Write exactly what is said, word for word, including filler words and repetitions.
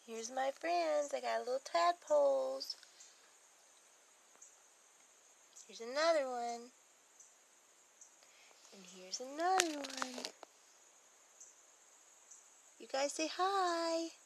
Here's my friends. I got little tadpoles. Here's another one. And here's another one. You guys say hi.